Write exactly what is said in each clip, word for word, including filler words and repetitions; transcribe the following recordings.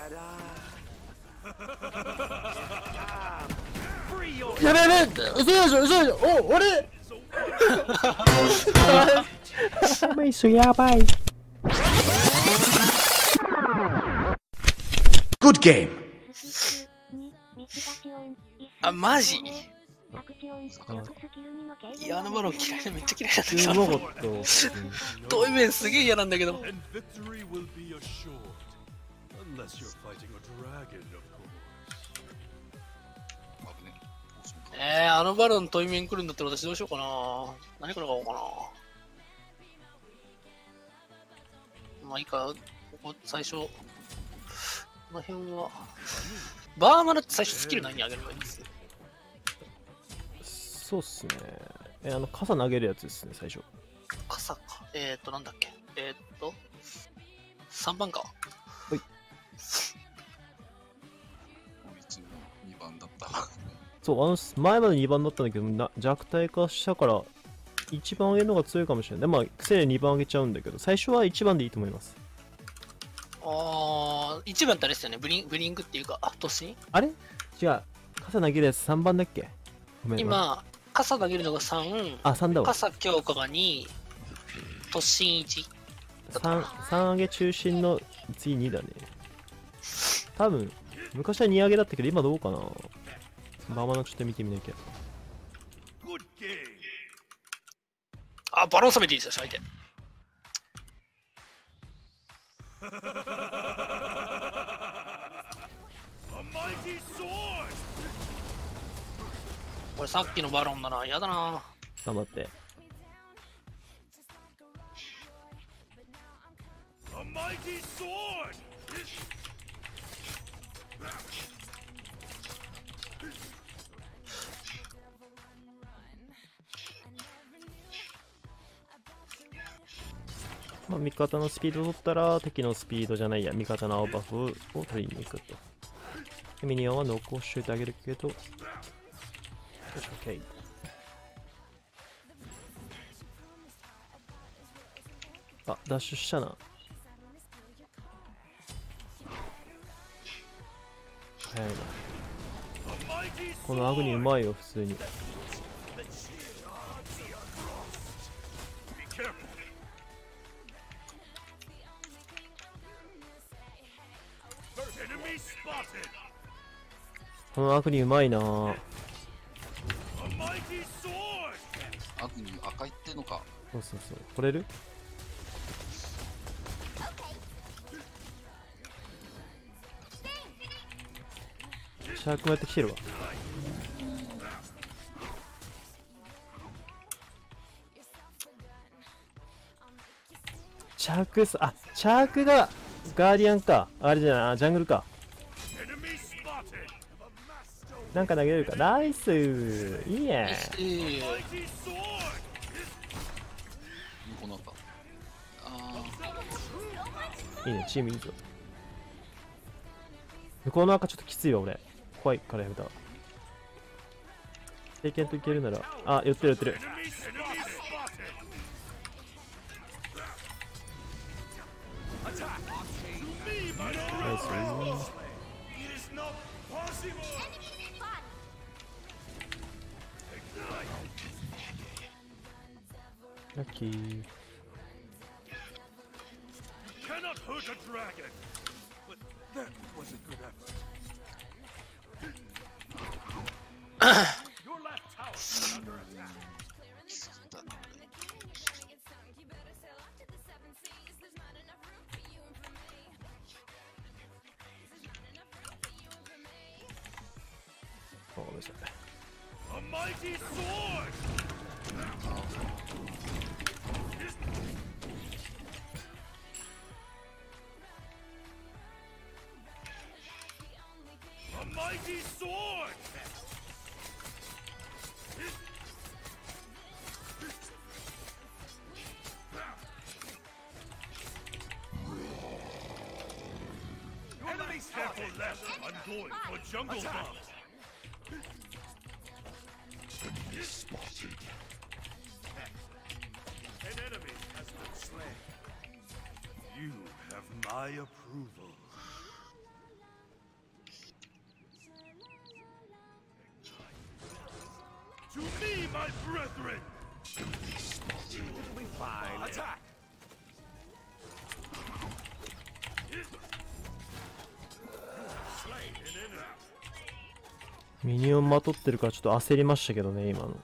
やべやべ、嘘でしょ嘘でしょ。お、俺メイスやばい。 Good game. あ、マジ？いや、あのバロン嫌いでめっちゃ嫌いなんだけど。 うまかった。 遠い面すげえ嫌なんだけど。えー、あのバロン遠い面来るんだったら私どうしようかな。何から買おうかな。まあいいか、ここ最初。この辺は。バーマラって最初スキル何にあげればいいんですよ。 そうっすね。え、あの、傘投げるやつですね、最初。 傘か。えーっと、なんだっけ。えーっと、さんばんか。 はい。 にばんだった。 そう、あの、前までにばんだったんだけど、な弱体化したから、いちばん上げるのが強いかもしれない。で、まあ、癖でにばん上げちゃうんだけど、最初はいちばんでいいと思います。 あー、いちばんってあれですよね。ブリンブリングっていうか、あ、突進あれ違う。傘投げるやつさんばんだっけ。ごめん。 今、傘投げるのがさん、 あ、さんだわ。 傘強化がに、突進いち。 さん、さん上げ中心の次にだね。多分、昔はに上げだったけど、今どうかな。バーマナちょっと見てみなきゃ。 あ、バロン攻めていいですよ、相手。これさっきのバロンだな、やだな。 頑張って。まあ、味方のスピードを取ったら敵のスピードじゃないや、味方の青バフを取りに行くと。ミニオンは残しといてあげるけど、よし、OK。あ、ダッシュしたな。早いな。このアグニうまいよ、普通に。このアグニうまいなぁ。 アグニ赤いってのか。 そうそうそう。取れる？シャークもやってきてるわ。チャークさ、あ、チャークがガーディアンか。あれじゃない、あ、ジャングルか。なんか投げれるか。ナイスー、いいね。 この後あいいね、チームいいぞ。向こうの赤ちょっときついわ、俺。怖いからやめた。経験といけるなら、あ、寄ってる寄ってる。ナイスー。ラッキー。ごめんなさい。 ミニオンまとってるからちょっと焦りましたけどね今の。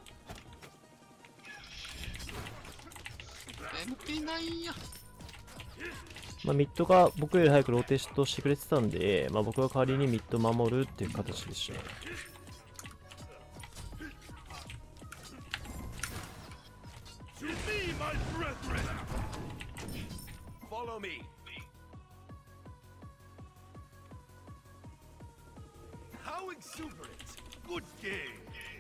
エムピーナイン や。 まあ、ミッドが僕より早くローテートしてくれてたんで、まあ、僕が代わりにミッド守るっていう形でした。 Follow me. How exuberant! Good game.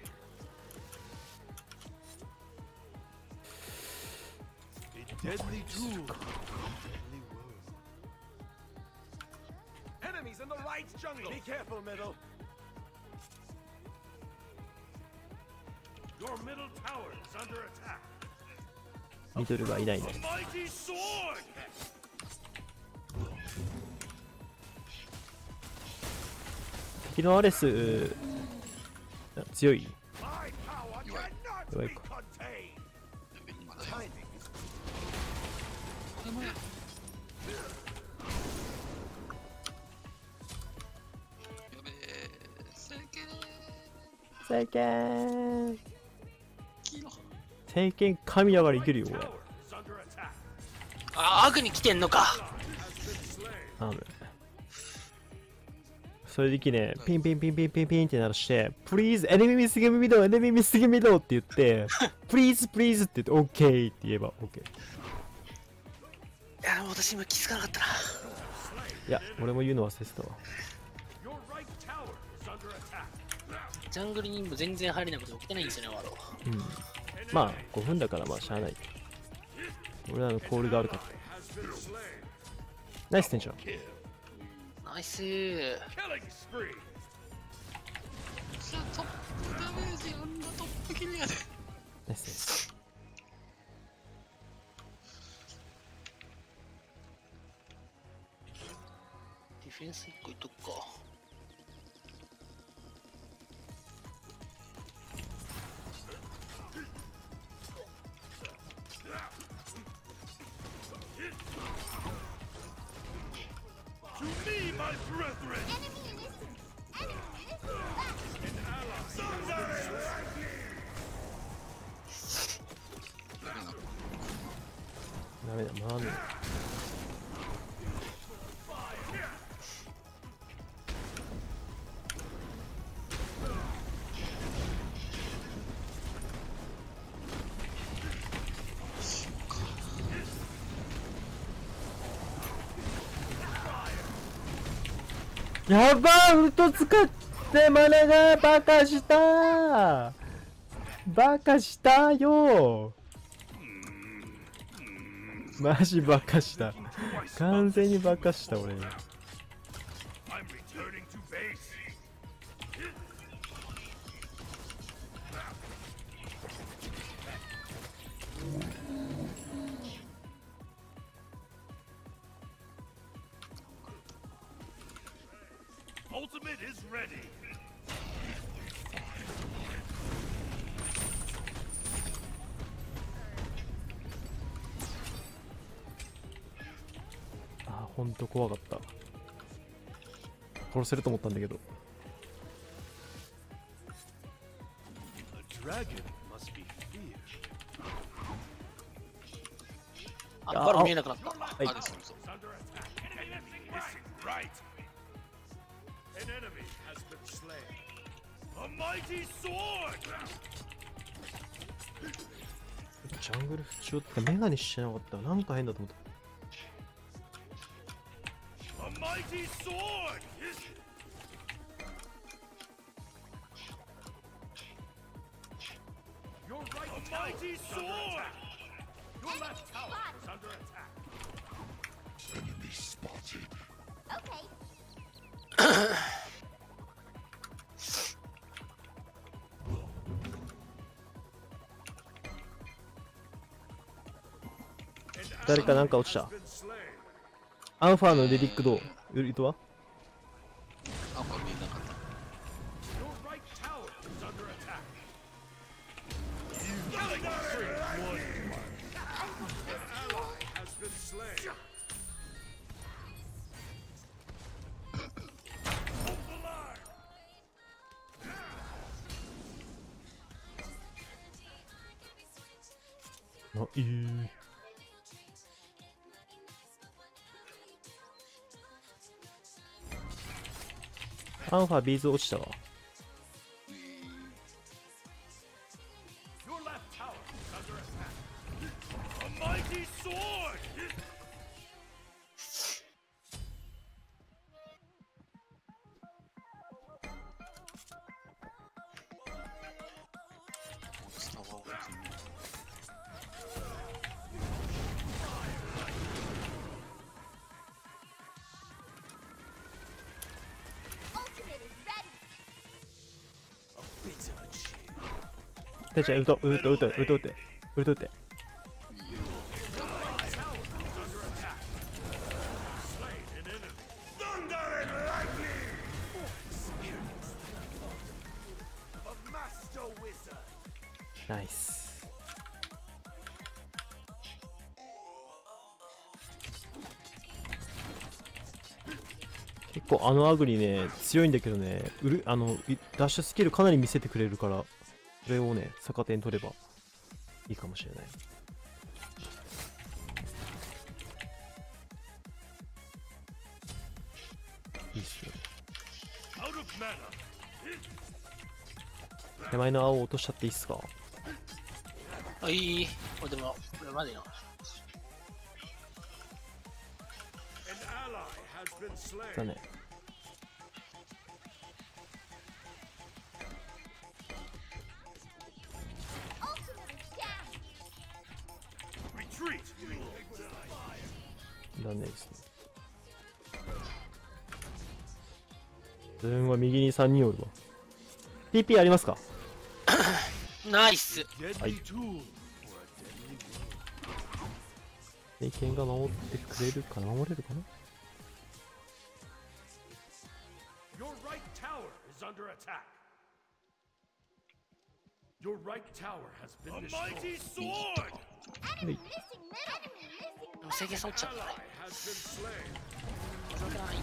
A deadly tool. Deadly wound. Enemies in the right jungle. Be careful, middle. Your middle tower is under attack. ミドルがいないね。 A mighty sword. 敵のアレス強い。 My power You are- cannot you are- be contained. やべ、今だよ。 Timing is でもや。やべえ、せけー。 聖剣黄色。 聖剣神だからいけるよこれ。 tower is under attack. あ、アグに来てんのか。 Has been slain. あのそういう時ね、ピンピンピンピンピンピンって鳴らして、Please, enemy missing middle, enemy missing middle って言って、Please, please って言って、OK って言えば OK。 いや、私今気づかなかったな。 いや、俺も言うの忘れてたわ。 Your right tower is under attack. ジャングルにも全然入れないこと起きてないんですよね、ワロ。 うん。まあ、ごふんだからまあ、しゃあない。俺らのコールがあるから。 Has been slain. ナイステンション。 Kill. ナイスー。 Killing spree. さあ、トップダメージあんなトップキルやで。 ナイスです。 ディフェンスいっこいっとくか。 To me, my brethren. Someday. ダメな。 ダメだ、回んない。やばー、ウルト使ってマネがバカしたーバカしたよーマジバカした完全にバカした俺 I'm returning to base. Ultimate is ready. あーほんと怖かった殺せると思ったんだけど A dragon must be feared. あ、バロ見えなくなった。 はいあ、で、そうそう。 Under attack. Enemy missing right. An enemy has been slain. A mighty sword. ジャングル不調ってメガネしてなかったなんか変だと思った A mighty sword. Your right a mighty sword. Your left tower is under attack. Enemy spotted. Okay. 誰かなんか落ちたアンファーのレディックどうウルトはあ、これ見えなかった。 Your right tower is under attack. あ、えー、アンファビーズ落ちたわ。 Your left tower is under attack. A mighty sword! スタバを置く。 てっちゃん、ウト、ウト、ウト、ウト、ウト、ウト、ウト。 Thunder and lightning! A master wizard! ナイス。結構あのアグリね強いんだけどね、うるあのいダッシュスキルかなり見せてくれるから、それをね逆手に取ればいいかもしれない。いいっすよね。 Out of mana! 手前の青を落としちゃっていいっすか。 あ、いい。これでも、これまでの。 An ally has been slain. だね。 Retreat! だねですね。自分は右にさんにんおるわ。ピーピー ありますか。 ナイス。 Deadly tool. 経験が守ってくれるかな、守れるかな。 Your right tower is under attack. Your right tower has been destroyed. A mighty sword! はい。 でも制限さ落ちちゃったね。 Ally has been slain. 申し訳ない。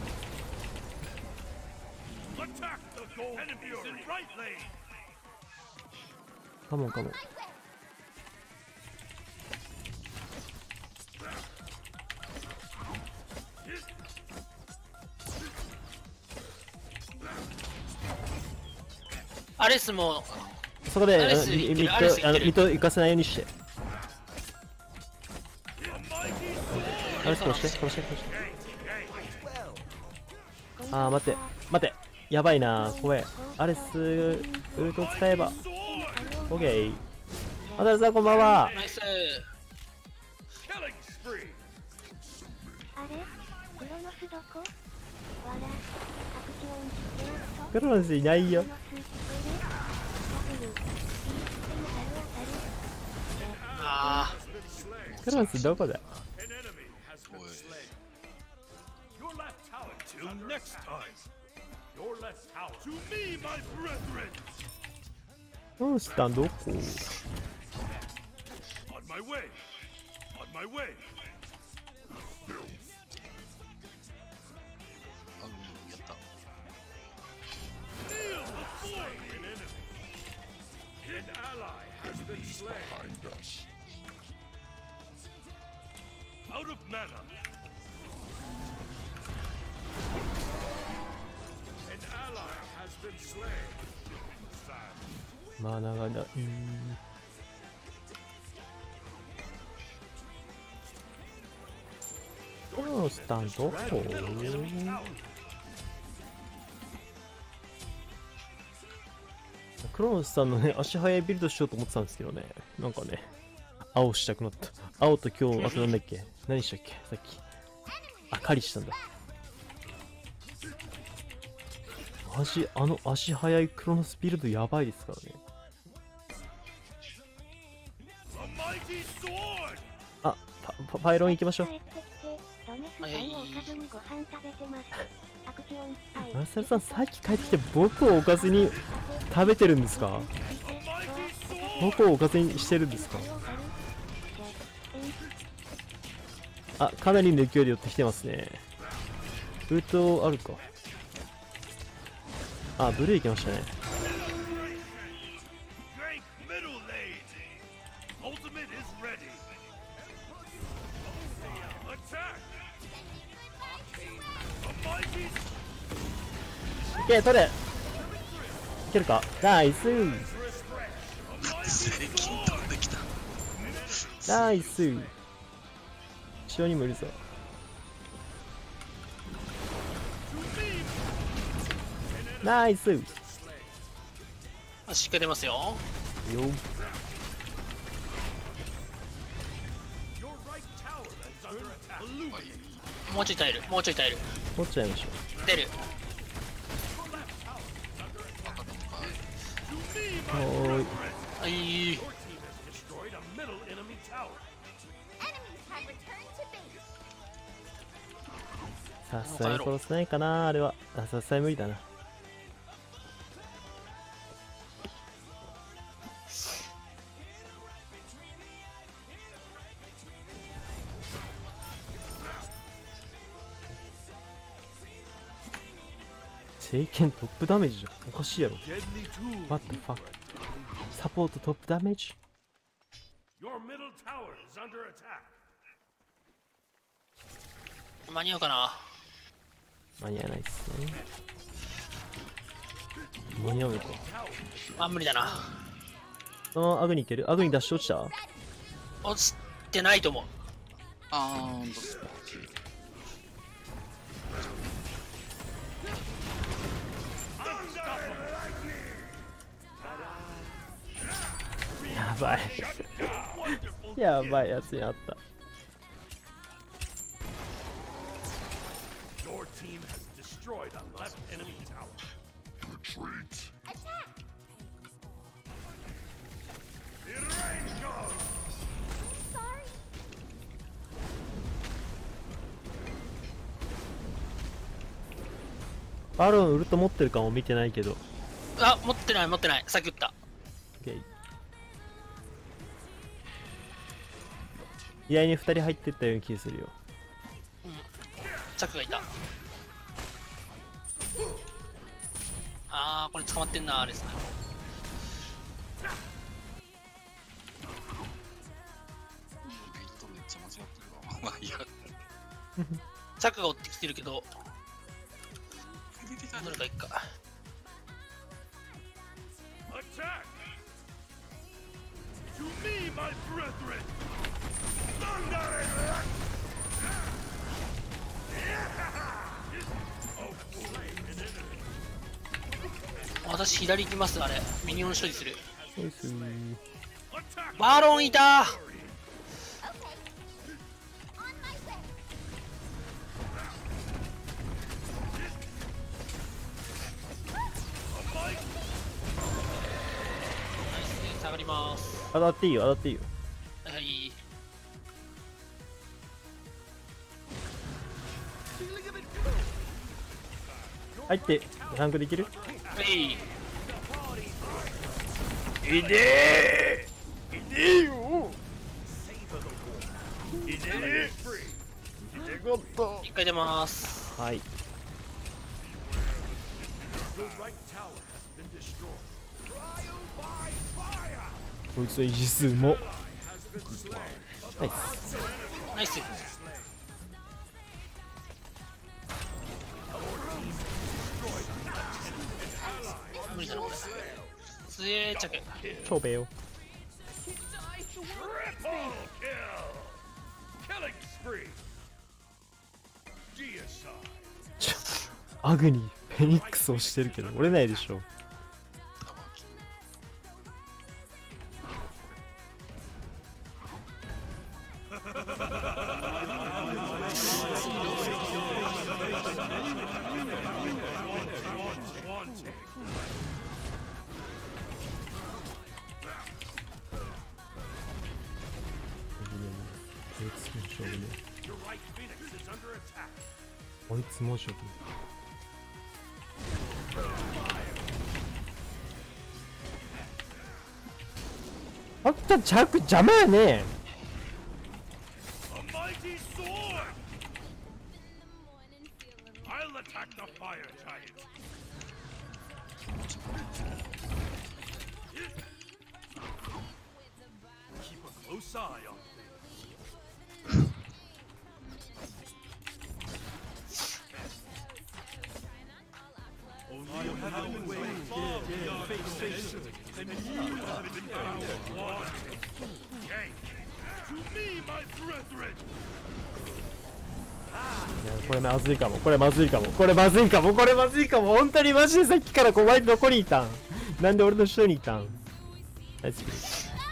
Attack the gold enemies in right lane. カモンカモン。 アレスも、 そこであのアレスミミ行ってるアレスッドあの行ってるミッド行かせないようにして。アレス殺して殺して殺して。あー待って待って、やばいな、怖え。アレスウルト使えば OK。 アダルさんこんばんは。 ナイス。 Killing spree. あれクロノスどこわら拡張してやっとクロノスいないよ。 クロノス聞こえる W あクロノスどこだ。 An enemy has been slain. Your left tower till next time. Your left tower. To me, my brethren. どうしたんどこ。 On my way. On my way. あ、うん、やった。 Kneel before an enemy. An ally has been slain. Out of mana. An ally has been slain. Sad. マナがだ。うーん。クロノスタンどこ。クロノスさんのね、足早いビルドしようと思ってたんですけどね、なんかね、青したくなった。青と今日、あとなんだっけ、何したっけ、さっき。あ、狩りしたんだ。マジ、あの足早いクロノスビルドやばいですからね。 A mighty sword. あ、パパパイロン行きましょう。 帰ってきてドネスさんをおかずにご飯食べてますアクションスタイルマサルさん、さっき帰ってきて僕をおかずに食べてるんですか。 A mighty sword. 僕をおかずにしてるんですか。あ、かなりの勢いで寄ってきてますね。ルートあるか。あ、ブルー行きましたね。 Drake middle lane. Ultimate is ready. けー取れ。いけるか。ナイス税金飛んできた。 ナイス。後ろにもいるぞ。ナイスよ。 あ、しっかり出ますよ。もうちょい耐える、もうちょい耐える。 持っちゃいましょ出る。 う。おーい。 はい。 Destroyed a middle enemy tower. さすがに殺せないかなあれは。あ、さすがに無理だな。聖剣トップダメージじゃん。おかしいやろ。 Deadly tool. What the fuck? サポートトップダメージ Your middle tower is under attack. 間に合うかな。 間に合わないっすね。間に合うのか。 あ、無理だな。 そのアグに行ける。アグにダッシュ落ちた。 落ちてないと思う。 あーんとやばいやばいやつにあった。 Your team has destroyed a left enemy tower. Retreat. In range goes. バロンウルト持ってるかも見てないけど。 あ、持ってない持ってない。さっき打った。 オッケー。意外にふたり入ってったような気がするよ。 チャックがいた。あー、これ捕まってんな、あれですね。 ビートめっちゃ間違ってるわ。まあいいや。 チャックが追ってきてるけど、どれかいっか。 Attack! To me, my brethren! Thunder and lightning! Oh, slay an enemy! 私左行きます。あれミニオン処理する。 ナイスー。 Attack! バロンいた。下がります。 当たっていいよ、当たっていいよ。 はい。 入ってランクできる。 はい。 いでーいでよいでー一回出ます。 はい。 The right tower has been destroyed. こいつの維持数もナイス。 ナイス。無理だなこれ。強え着。 超米よ。 Triple kill! Killing spree! Deicide. アグにフェニックスをしてるけど折れないでしょ。 Your right phoenix is under attack. こいつも勝負。あったチャック邪魔やね。 A mighty sword! I'll attack the fire giant. Keep a close eye on things. Only これまずいかも、これまずいかも、これまずいかも、これまずいかも、本当にマジでさっきからこう前どこにいたん？なんで俺の後ろにいたん？ナイスキル。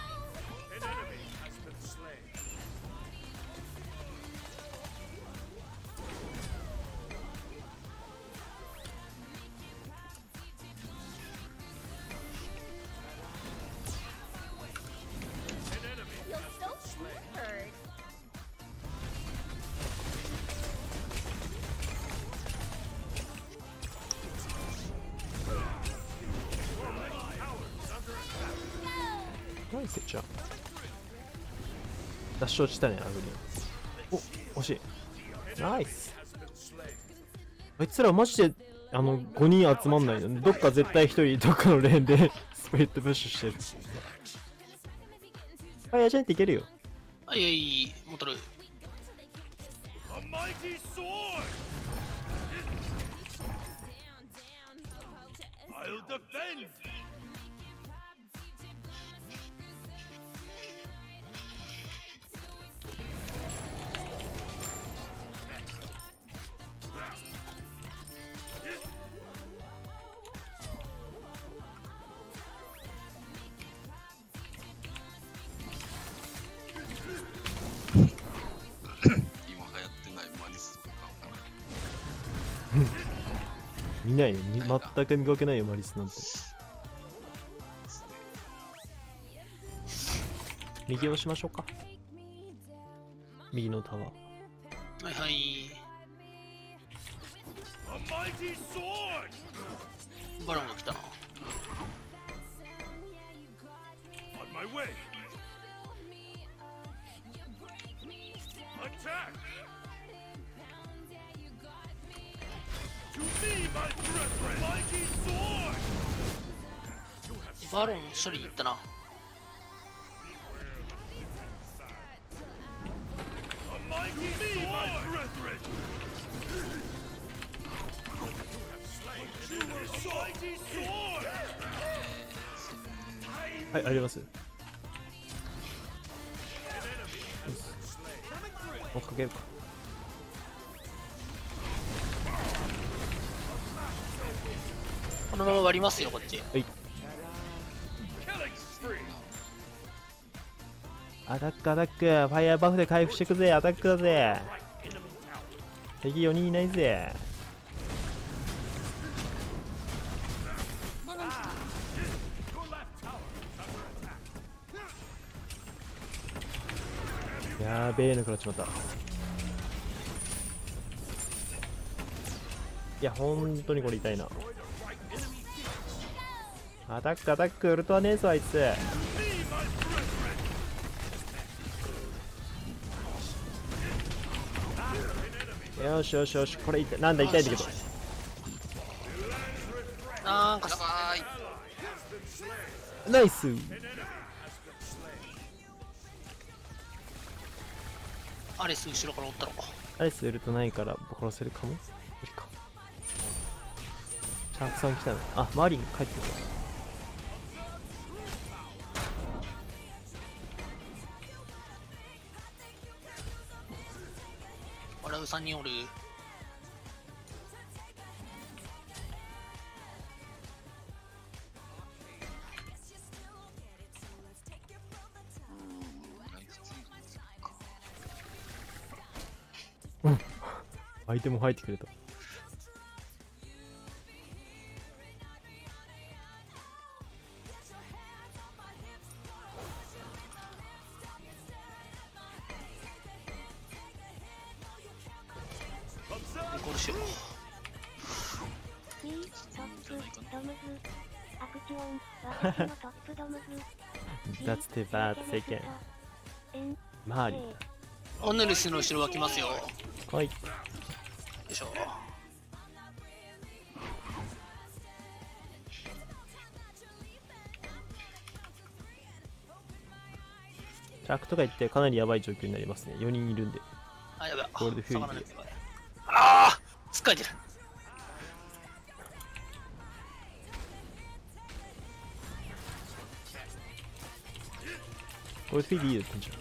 ナイスじゃん。脱出したね、アグリ。お、惜しい。ナイス。あいつらマジであのごにん集まんないの。どっか絶対ひとりどっかのレーンでスプリットプッシュしてる。あ、やじゃんっていけるよ。 はいはい、戻る。 A mighty sword! I'll defend! 見ないね。み全く見かけないよ、マリスなんて。右押しましょうか。右のタワー。 はいはい。 A mighty sword! バロンが来たな。 On my way! Attack! To me, my brethren! Mighty sword! バロン処理に行ったな。 A mighty me, my brethren! Mighty sword! はい、あります。追っかけるか。 このまま割りますよ、こっち。 はい。アタックアタック、ファイヤーバフで回復してくぜ、アタックだぜ。敵よにんいないぜ。やーべえの食らっちまった。いや、本当にこれ痛いな。アタックアタック、ウルトラねえぞあいつ。よしよしよし、これ痛い。なんだ痛いんだけど。 なんかナイス。 アレス後ろから追ったろ。 アレスウルトないから殺せるかも。無理か。シャークさん来たの。あ、マーリン帰ってくる。 笑うさんにんおる。 相手も入ってくれた。 ゴールしよう。 P トップドムズアクション私のトップドムズ That's too bad, second. マーリン。 オヌルスの後ろは来ますよ。よはい。 いしょ。 シャークとか言ってかなりやばい状況になりますね。よにんいるんで。 あ、やばい。 ゴールドフューリー下がらないとやばい。ああ、疲れてる。 これフィディーだったんじゃん。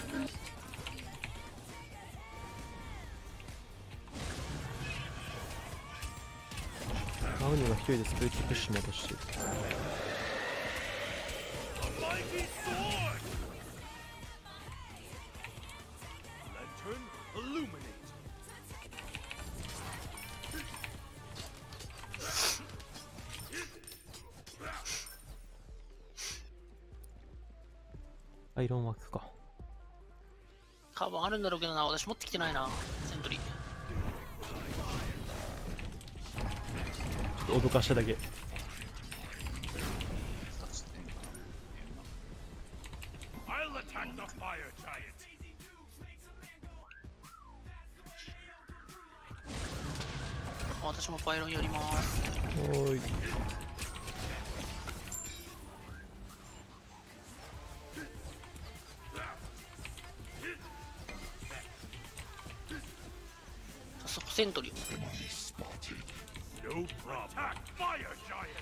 マグニが一人でスプリットプッシュも落としてる。 A mighty sword! Lantern illuminate. アイロンワークか。 多分あるんだろうけどな、私持ってきてないな、セントリー。 ちょっと脅かしただけ。 二つ点か I'll attack the fire giant. 私もパイロンやります。 おーい。 早速セントリーを。 No problem. Attack fire giant.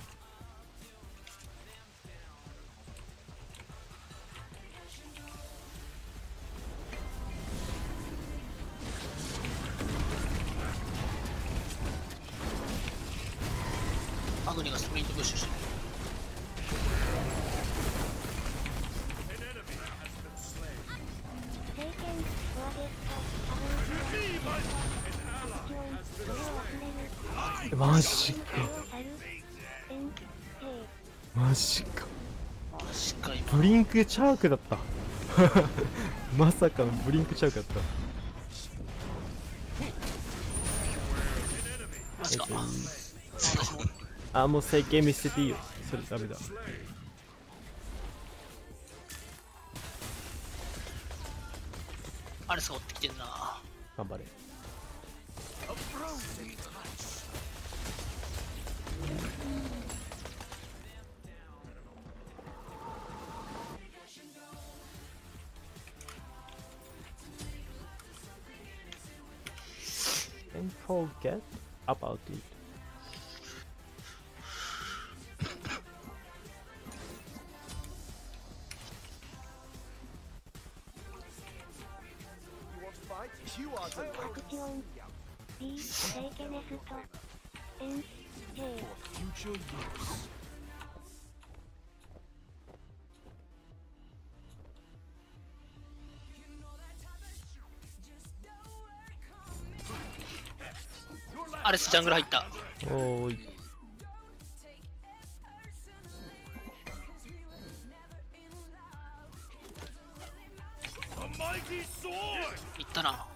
マグニがスプリントプッシュしてる。 An enemy has been slain. 聖剣フォアゲストアブン To me, my an チオ ally ン has それ been を忘れ slain. るマジか。 それを去るエンヘイマジか。 マジか今。 ブリンクチャークだった。まさかのブリンクチャークだった。 マジか。私も。 あ、もう聖剣見捨てていいよ。それダメだ。 アレスが追ってきてんな。 頑張れ。 Don't forget about it. You are アクチオン B 聖剣ネストエンヘイ future use. アレスジャングル入った。 おーい。 A mighty sword. いったな。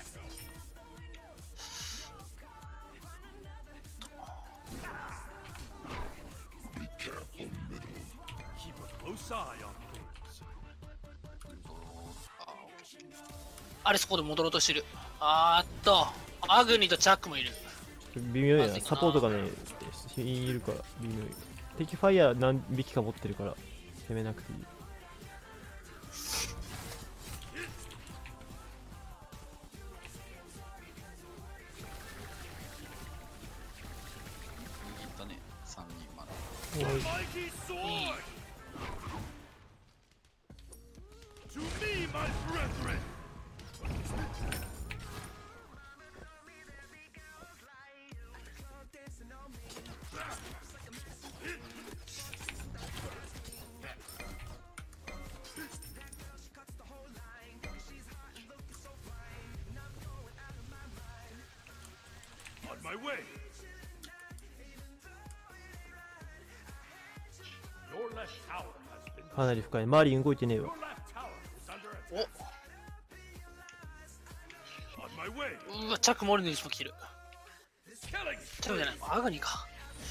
Keep a close eye on things. アレスここで戻ろうとしてる。あーっと、アグニとチャックもいる。 微妙やな。 まずいかなサポートがね、いるから、微妙い。敵ファイヤー何匹か持ってるから、攻めなくていい。 いったね、さんにんまだ。 おー A い。 mighty sword. To me, my brethren. かなり深い。周り動いてねえわ。 うわ、チャックモルネにしも来てる。チャックじゃない、アグニか。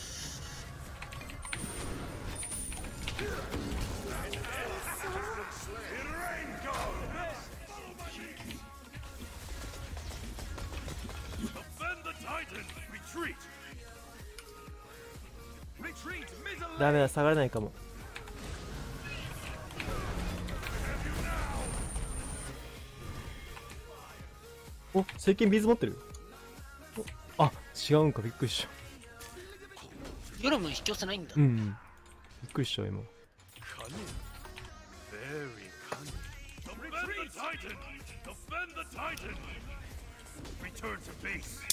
ダメだ、下がれないかも。お、聖剣ビーズ持ってる。お、あ、違うんか、びっくりした。 ヨロム引き寄せないんだ。 うん、びっくりした今。 Cunning. Very cunning. Titan! Defend the Titan! Return to base!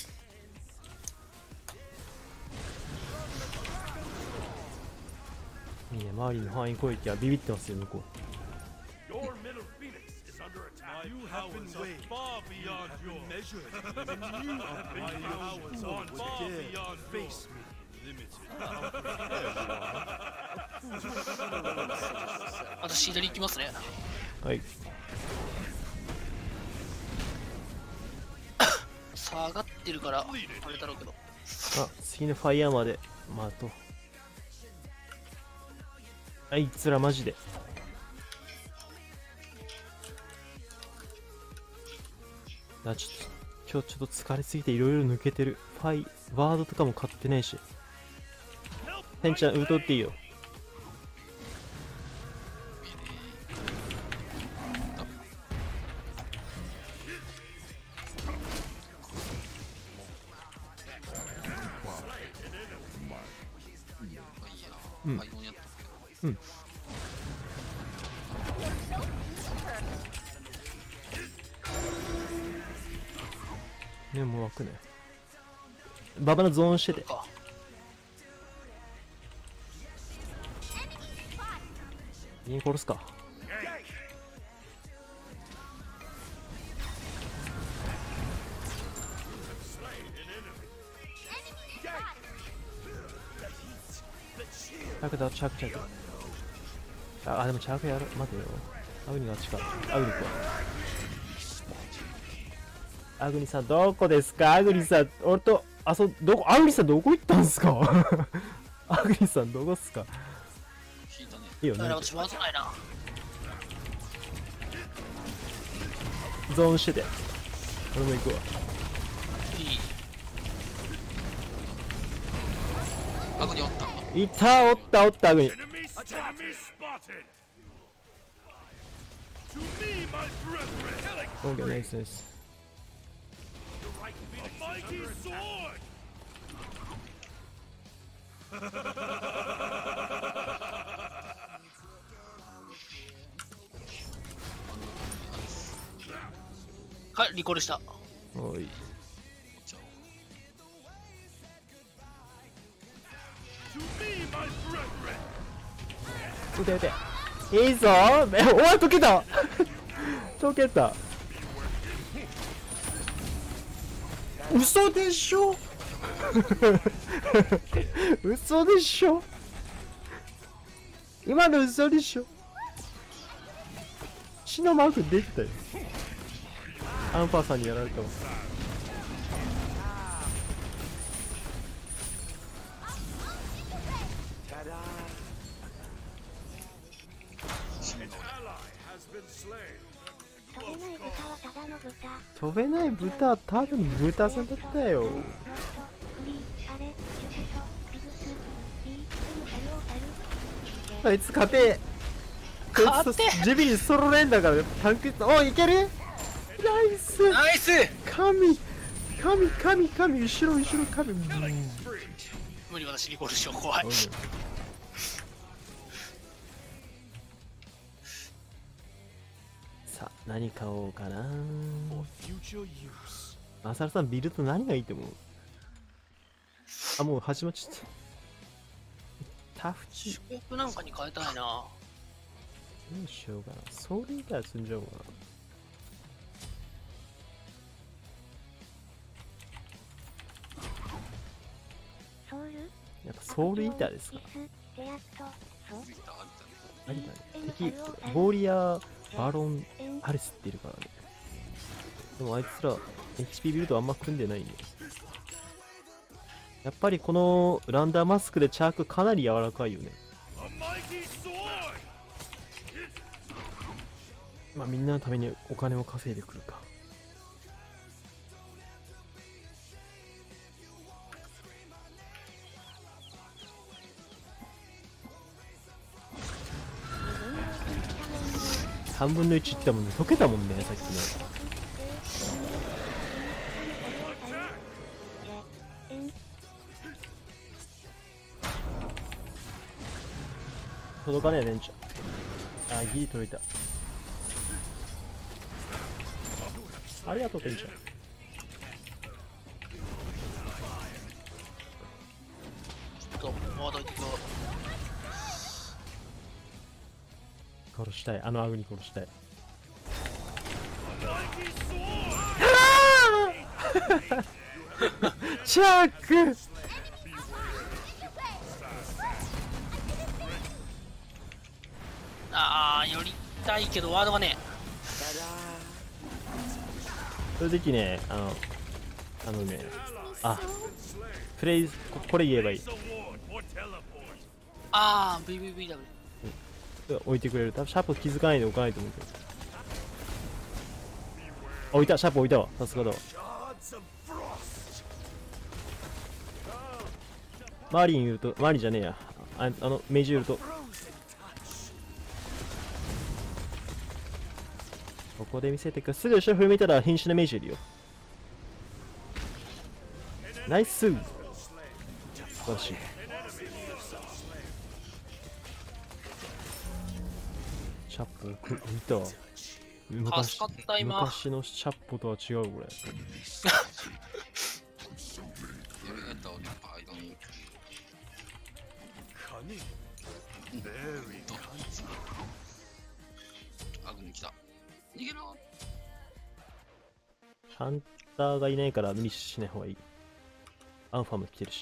いいね、周りの範囲攻撃はビビってますよ、向こ Your middle Phoenix is under attack. You have been way far beyond your measure. And you have been powers on far beyond face me. Limited. 私左行きますね。 う。はい。 下がってるからあれだろうけど。 あ、次のファイヤーまで待とう。あいつらマジで。あ、ちょっと、今日ちょっと疲れすぎていろいろ抜けてる。ファイ、ワードとかも買ってないし。ペンちゃん、ウトっていいよ。うんまあ、よんやったけど。 うん。ね、もう湧くね。ババのゾーンしてて。 か。 いい殺すか。着だ、着着。あ、あでも着やる。待てよ。アグニがあっちか。アグニか。アグニさんどこですか？アグニさん、俺と、あそ、どこ、アグニさんどこ行ったんすか？アグニさんどこっすか？ 引いたね。 いいよね。 だから私まずないな。 ゾーンしてて。俺も行くわ。 いい。 アグにおった。 いた、おったおったアグニ。 Enemy spotted! To me, my brethren! オーケー、ナイスナイス。 A mighty sword! はい、リコールした。 おい。 To me, my brethren! 撃て撃て。いいぞ。え、おわ、溶けた。溶けた。嘘でしょ。嘘でしょ。今の嘘でしょ。血のマークできたよ。アンパーさんにやられたわ。飛べない豚はただの豚さんだったよ。あいつ勝て。 勝て。 ジュビリソロレンだからタンク。おい、いける。ナイス。 ナイス。 神神神神後ろ後ろ神。 無理、私リコールしよう。怖い。 さあ何買おうかな。マサルさんビルド何がいいと思う？あ、もう始まっちゃった。タフチ主役なんかに変えたいな。 どうしようかな。ソウルイーター積んじゃおうかな。 ソウルやっぱソウルイーターですか。 デアットソついたあったね。 ありだね。敵、ボーリアー、バロン、ハリスっているからね。でもあいつら エイチピー ビルドあんま組んでないんで。やっぱりこのランダーマスクでチャークかなり柔らかいよね。 A mighty sword! まあみんなのためにお金を稼いでくるか。さんぶんのいちいったもんね。溶けたもんね、さっきの。届かねえ、レンちゃん。あ、ギリ取れた。 ありがとう、店長。 ちょっとワードいくよ。 殺したい、あのアグに殺したい。チャック。 ああ、寄りたいけどワードがね。 正直ね、あの、あのね、あ、プレイ、ここれ言えばいい。 Award or teleport. ああ、ブイブイブイダブリュー。 置いてくれる。多分シャープ気づかないで置かないと思うけど。あ、置いた、シャープ置いたわ。さすがだわ。 Gods of frost. マーリン言うと、マーリンじゃねえや。ああの、メイジ言うと。ここで見せてく。すぐ後ろ振り向いたら瀕死のメイジいるよ。ナイス。素晴らしい。シャッポ置いたわ。昔助かった今。 昔のシャッポとは違うこれ。 やめたやっぱ間に Cunning. Very cunning. アグに来た。逃げろ。 ハンターがいないから無理しない方がいい。アンファも来てるし。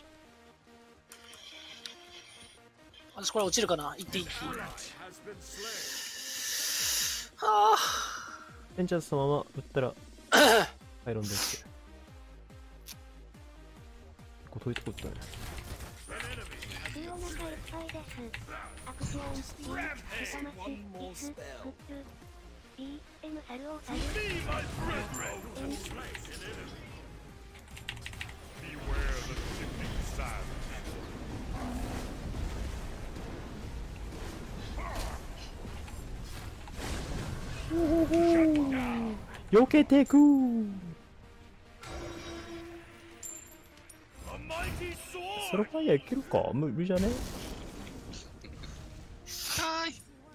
私これ落ちるかな。行っていい。はあ。 エンチャンスのまま打ったらアイロンでって。ここ遠いとこ打ったね。 中お腹いっぱいです。アクション、ビー、下町、イス、フック、ビー、エム、サルオ、サル、エン、 Beware the sifting sand. 避けてくー。 A mighty ソロ sword. ファイヤーいけるか。無理じゃね。 はい。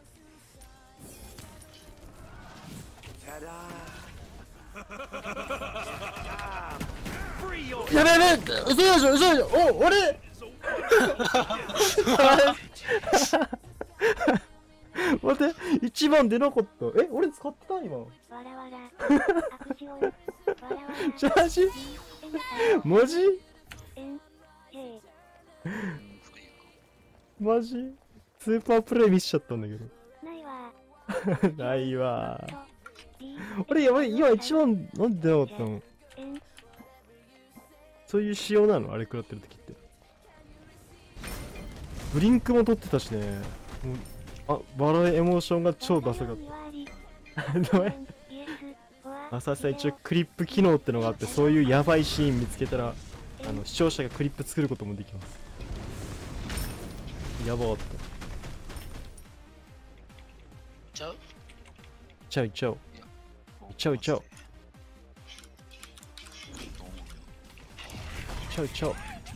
Free your やべやべ、嘘でしょ嘘でしょ。お、俺待って、一番出なかった。え、俺使った今。 わらわら、アクション、わらわら、 チャージビー、エム、サルオ、 マジエン、ジェイ、 マジスーパープレイミスしちゃったんだけど。 ないわ、 ないわと、ビー、 俺、俺今一番なんで出なかったの。 エン、 そういう仕様なのあれ食らってる時って。ブリンクも取ってたしね。もうあ、笑いエモーションが超ダサかったどうやあ、さすがに一応クリップ機能ってのがあって、そういうヤバいシーン見つけたらあの視聴者がクリップ作ることもできます。やばかった。 ちゃう。 いっちゃういっちゃおういっちゃういっちゃおういっちゃういっちゃおう。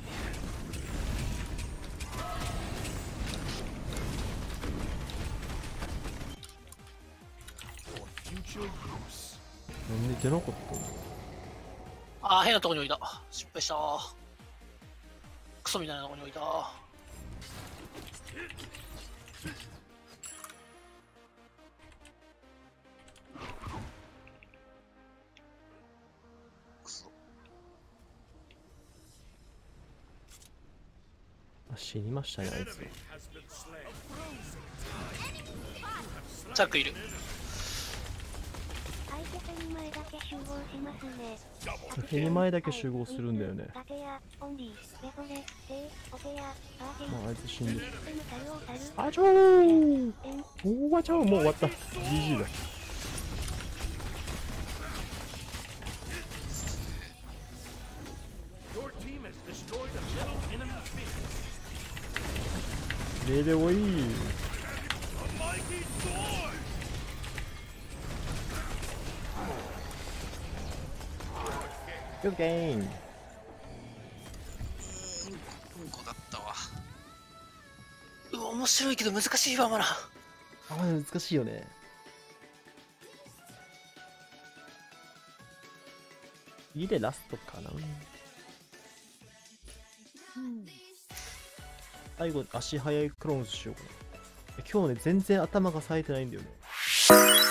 なんで出なかったの。 ああ、変なとこに置いた。失敗した。クソみたいなとこに置いた。 クソ。 あ、死にましたねあいつ。 チャックいる。 相手手に前だけ集合しますね。 手に前だけ集合するんだよね。 縦や、オンリー、ベソレ、テオペや、バーゲン、 まああいつ死んでる。 エム、サルオ、サル、 あちょーエン、 おーわちゃーもう終わった。ジージー だ。 Your team has destroyed a middle enemy phoenix. レーでおい。 A mighty sword. グッゲーン。 うんこだったわ。 うわ、面白いけど難しいわ、まだ。 あ、難しいよね。 次でラストかな。最後足速いクローンズしようかな。今日ね全然頭が冴えてないんだよね。